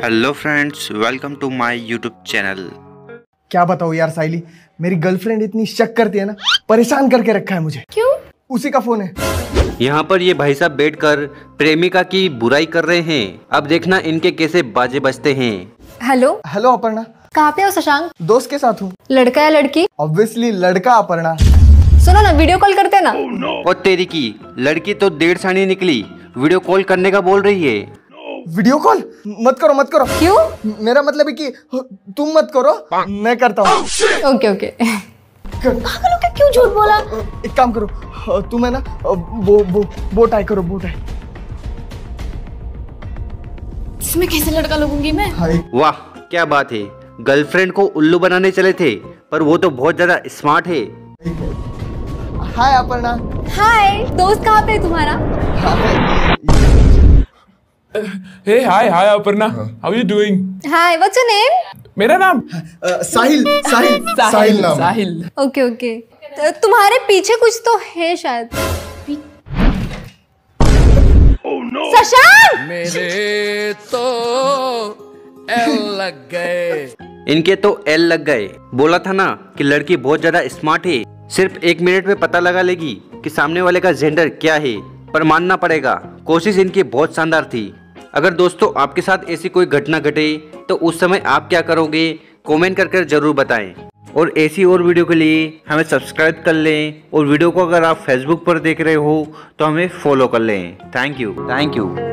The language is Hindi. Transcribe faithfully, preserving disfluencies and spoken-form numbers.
Hello friends, welcome to my YouTube channel. क्या बताऊँ यार साइली, मेरी गर्लफ्रेंड इतनी शक करती है ना, परेशान करके रखा है मुझे। क्यों? उसी का फोन है। यहाँ पर ये भाई साहब बैठकर प्रेमिका की बुराई कर रहे हैं। अब देखना इनके कैसे बाजे बजते हैं। Hello hello Aparna. कहाँ पे हो शशांक? दोस्त के साथ हूँ। लड़का या लड़की? ऑब्वियसली लड़का अपर्णा। सुनो ना, वीडियो कॉल करते हैं ना। oh, no. और तेरी की लड़की तो डेढ़ सानी निकली, वीडियो कॉल करने का बोल रही है। वीडियो कॉल मत करो मत करो। क्यों? मेरा मतलब है कि तुम मत करो, मैं करता हूँ। Okay okay. पागलों का क्यों झूठ बोला? एक काम करो, तुम है ना वो वो वो टाई करो, वो टाई। इसमें कैसे लड़का लगूंगी मैं? वाह क्या बात है, गर्लफ्रेंड को उल्लू बनाने चले थे पर वो तो बहुत ज्यादा स्मार्ट है। हाय अपर्णा। हाय, दोस्त कहाँ पे है तुम्हारा? Hey, hi, hi, Aparna. How are you doing? Hi, what's your name? मेरा नाम साहिल साहिल साहिल नाम। साहिल। Okay okay. तुम्हारे पीछे कुछ तो है शायद। शशांक! मेरे तो एल लग गए। इनके तो एल लग गए। बोला था ना कि लड़की बहुत ज्यादा स्मार्ट है, सिर्फ एक मिनट में पता लगा लेगी कि सामने वाले का जेंडर क्या है। पर मानना पड़ेगा, कोशिश इनकी बहुत शानदार थी। अगर दोस्तों आपके साथ ऐसी कोई घटना घटे तो उस समय आप क्या करोगे, कमेंट करके जरूर बताएं। और ऐसी और वीडियो के लिए हमें सब्सक्राइब कर लें, और वीडियो को अगर आप फेसबुक पर देख रहे हो तो हमें फॉलो कर लें। Thank you thank you.